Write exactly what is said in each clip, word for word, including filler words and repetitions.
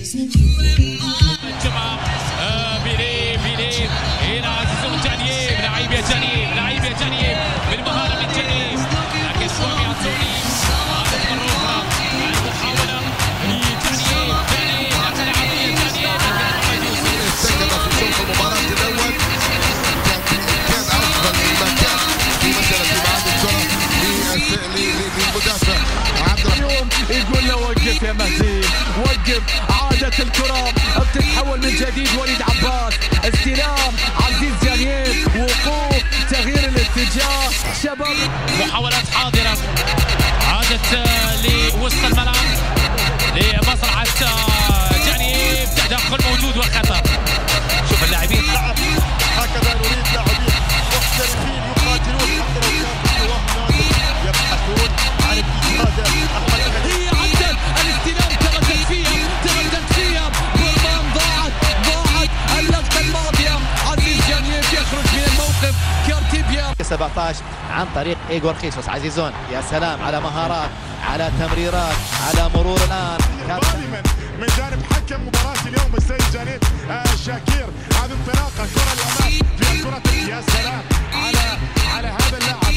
الجمعة بيلي بيلي إلى عزيز جانييف. لعيب يا جانييف، لعيب يا جانييف بالمهارة من جانييف، لكن سوامي عطوني هذه مرة أخرى المحاولة لجانييف. جانييف لكن عملية جانييف استجد في شوط المباراة الأول، كان أفضل مكان في مسألة إبعاد الكرة للمدافع عبد الرحمن. يقول له وقف يا مهدي وقف. عادت الكرة بتتحول من جديد. وليد عباس استلام عزيز جانييف، وقوف تغيير الاتجاه. شباب محاولات حاضرة عادت لوسط الملعب لمصلحة جانييف. تدخل موجود وخطر. شوف اللاعبين هكذا نريد لاعبين محترفين يقاتلون حتى لو كان مستواهم نازل، يبحثون عن الإجهاد. هي عدل الاستلام، تردد فيها تردد فيها برمان. ضاعت ضاعت اللقطة الماضية. عزيز جانييف يخرج من الموقف. كارتيبيا سبعة عشر عن طريق إيغور خيسوس. عزيزون يا سلام على مهارات، على تمريرات، على مرور الآن. دائما من جانب حكم مباراة اليوم السيد جانييف آه شاكير. هذه انطلاقة كرة الأمام في الكرة. يا سلام على على هذا اللاعب.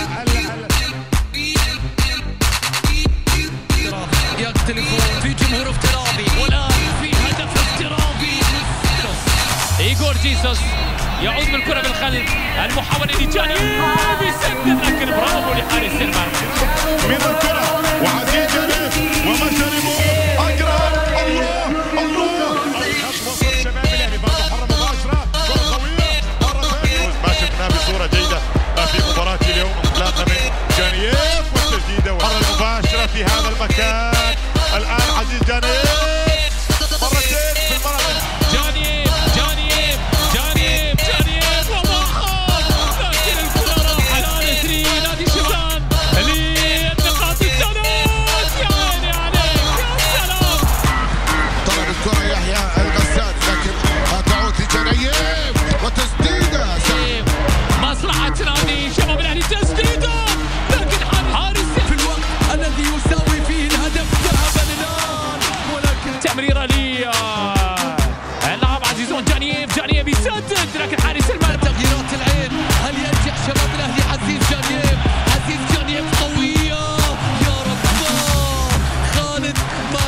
يختلفون في جمهور افتراضي، والآن في هدف افتراضي. إيغور خيسوس يعود بالكرة بالخلف. المحاولة لجانييف يسدد، لكن برافو لحارس المرمى من الكرة. وعزيز جانييف ومشاربه أقرب. الله الله وصل شباب الأهلي برضه حرة مباشرة. كرة قوية مرة ثانية. ما شفناه بصورة جيدة في مباراة اليوم. انطلاقة من جانييف والتسديدة والحرة المباشرة في هذا المكان. الآن عزيز جانييف مرتين في المرة. جانييف جانييف جانييف جانييف ومؤخر، لكن الكرة راحت على نسرين نادي شبان للنقاط الثلاث. يا عيني عليك يا سلام. طلب الكرة يحيى الغسان، لكن تعود لجانييف وتسديدة. مصلحة نادي شباب الأهلي. تسديدة لكن حارس في الوقت الذي يساوي فيه الهدف ذهبا الآن، ولكن تمريرة لي اللاعب عزيزون جانييف. جانييف يسدد، لكن حارس المرمى. تغييرات العين. هل ينجح شباب الأهلي؟ عزيز جانييف، عزيز جانييف قوية يا رب. خالد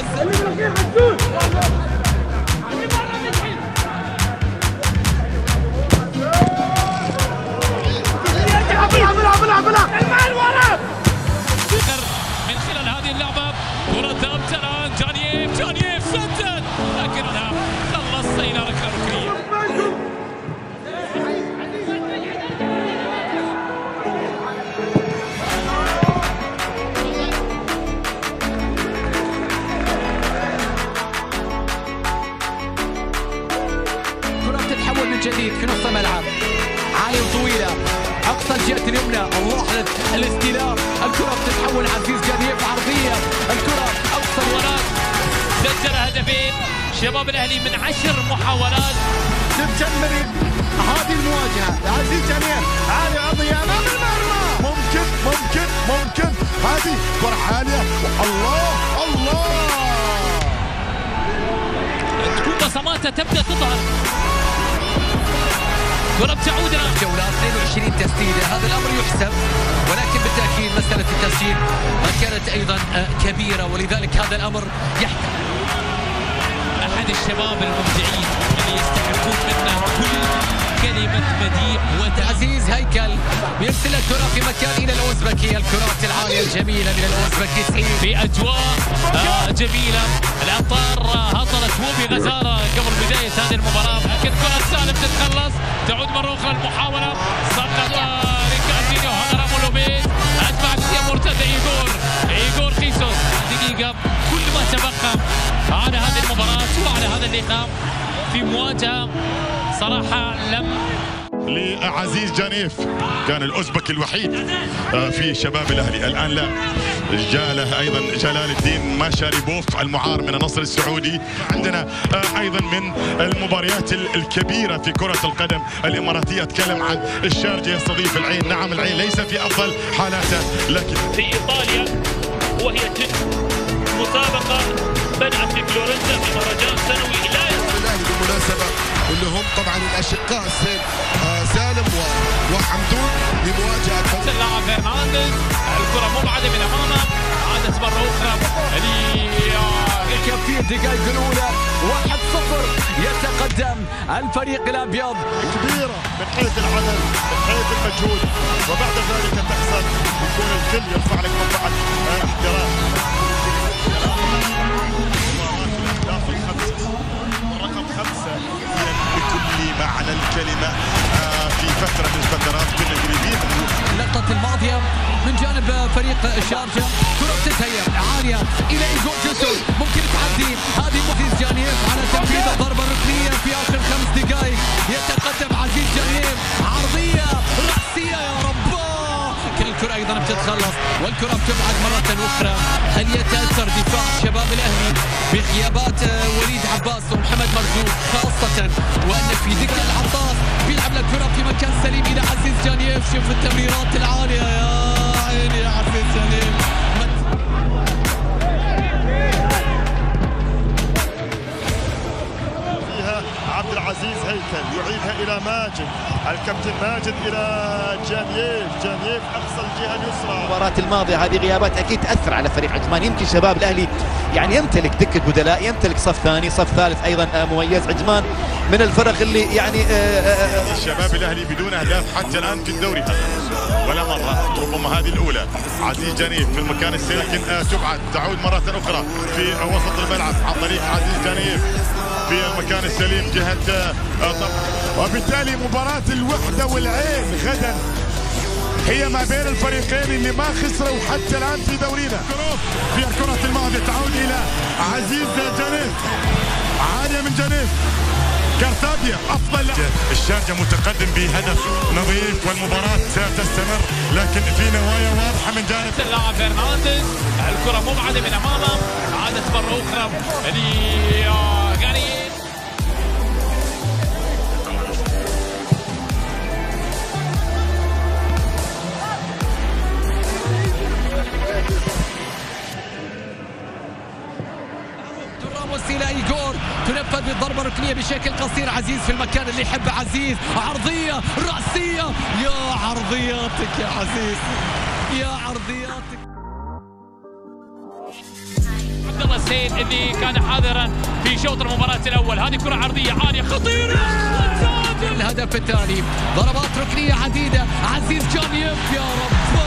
من خلال هذه اللعبة كرة ثابتة الآن. جانييف جانييف سدد، لكنها خلص إلى ركلة ركنية. كرة بتتحول من جديد في نص الملعب. عالية وطويلة، أقصى الجهة اليمنى. الله على الاستلام. الكرة بتتحول. عزيز جانييف عرضية. الكرة أقصى الوراء. سجل هدفين شباب الأهلي من عشر محاولات. تتجمر هذه المواجهة. عزيز جانييف عالي عرضية أمام المرمى. ممكن ممكن ممكن هذه كرة عالية. الله الله. تكون بصماتها تبدأ تظهر. كرة بتعود الآن. جولة اثنين وعشرين تسديدة. هذا الأمر يحسب، ولكن بالتأكيد مسألة التسجيل ما كانت أيضا كبيرة، ولذلك هذا الأمر يحكم. أحد الشباب المبدعين اللي يستحقون منا كل كلمة مديح وتعزيز. عزيز هيكل يرسل الكرة في مكان إلى الأوزبكي. الكرات العالية الجميلة من الأوزبكي في أجواء آه جميلة. الأمطار هطلت وبغزارة قبل بداية هذه المباراة، لكن كرة سالم تتخلص. تعود مرة أخرى المحاولة. سقط ريكاردينيو. هذا رامو لوبيز. أتبع كثير مرتدى إيغور إيغور خيسوس. دقيقة كل ما تبقى على هذه المباراة وعلى هذا اللقاء في مواجهة صراحة لم لعزيز جانييف. كان الأوزبكي الوحيد في شباب الأهلي. الآن لا، جاء له أيضا جلال الدين ماشاريبوف المعار من النصر السعودي. عندنا أيضا من المباريات الكبيرة في كرة القدم الإماراتية. أتكلم عن الشارجة يستضيف العين. نعم العين ليس في أفضل حالاته، لكن في إيطاليا وهي مسابقة بدأت في فلورنسا في مهرجان الاشقاء سيد سالم وحمدون لمواجهه اللاعب فرنانديز، الكره مبعده من امامه، عادت مره اخرى في الدقائق الاولى واحد صفر يتقدم الفريق الابيض. كبيره من حيث العدد من حيث المجهود، وبعد ذلك تحصل يكون الكل يرفع لك منطقه احترام. الاهداف الخمسه، الرقم خمسه بكل معنى الكلمه في فتره من الفترات كنا قريبين. اللقطه الماضيه من جانب فريق الشارجه، كره تتهيأ عاليه الى ايجور جسر، ممكن تعدي هذه عزيز جانييف على تنفيذ الضربه الركنيه في اخر خمس دقائق. يتقدم عزيز جانييف، عرضيه راسيه يا رب، لكن الكره ايضا بتتخلص والكره بتبعد مره اخرى. هل يتاثر دفاع شباب الاهلي بغيابات وليد عباس ومحمد مرزوق خاصه، وان في دكه العطاس بيلعب الكره في مكان سليم الى عزيز جانييف. شوف التمريرات العاليه يا عيني يا عزيز جانييف. فيها عبد العزيز هيكل يعيدها الى ماجد، الكابتن ماجد الى جانييف، جانييف اقصى الجهه اليسرى. المباراة الماضية هذه غيابات اكيد تاثر على فريق عجمان. يمكن شباب الاهلي يعني يمتلك دكة بدلاء، يمتلك صف ثاني صف ثالث ايضا مميز. عجمان من الفرق اللي يعني شباب الاهلي بدون اهداف حتى الان في الدوري ولا مره، ربما هذه الاولى. عزيز جانييف في المكان السليم، لكن تبعد تعود مره اخرى في وسط الملعب عن طريق عزيز جانييف في المكان السليم جهه، وبالتالي مباراه الوحده والعين غدا هي ما بين الفريقين اللي ما خسروا حتى الان في دورينا. في الكره الماضيه تعود الى عزيز جانييف، عاليه من جانييف، كارتابيا افضل. الشارجه متقدم بهدف نظيف والمباراه ستستمر، لكن في نوايا واضحه من جانب اللاعب فرنانديز، الكره مبعده من امامه، عادت مره اخرى لغانيين. الى ايجور، تنفذ بالضربه الركنيه بشكل قصير. عزيز في المكان اللي يحبه عزيز، عرضيه راسيه، يا عرضياتك يا عزيز، يا عرضياتك. عبد الله السيد اللي كان حاضرا في شوط المباراه الاول، هذه كره عرضيه عاليه خطيره. الهدف الثاني، ضربات ركنيه عديده، عزيز جانييف يا رب،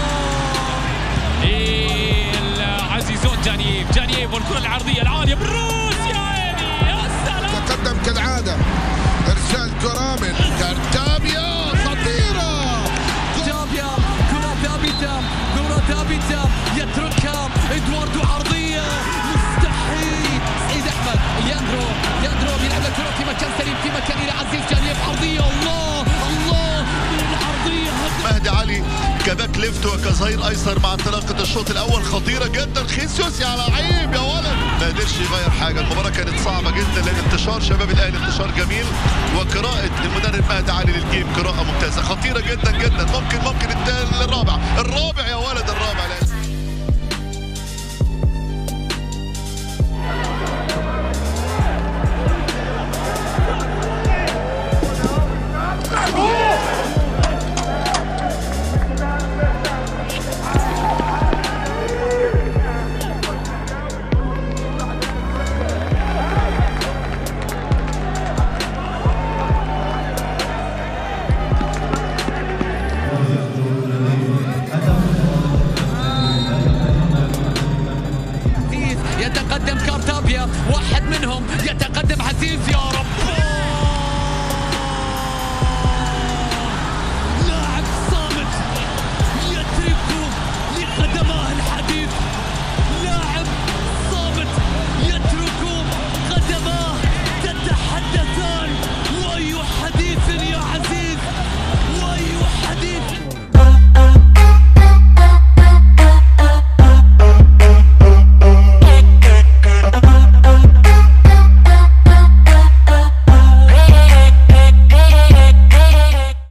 عزيزون جانييف، جانييف والكره العرضيه العاليه بالروس، يا عيني يا سلام. تقدم كالعاده، ارسال كره من كارتابيا خطيره، كارتابيا كره ثابته، كره ثابته يتركها ادواردو، عرضيه مستحيل. سعيد احمد، ياندرو، ياندرو بيلعب الكره في مكان سليم، في مكان الى عزيز جانييف، عرضيه الله الله من العرضيه. مهدي علي كباك ليفت وكظهير ايسر مع انطلاقه الشوط الاول خطيره جدا. خيسيوس يا لعيب يا ولد، ما قدرش يغير حاجه. المباراه كانت صعبه جدا لان انتشار شباب الاهلي انتشار جميل، وقراءه المدرب مهدي علي للجيم قراءه ممتازه خطيره جدا جدا. ممكن ممكن الرابع الرابع يا ولد، الرابع. يتقدم كارتابيا، واحد منهم يتقدم عزيز، يا رب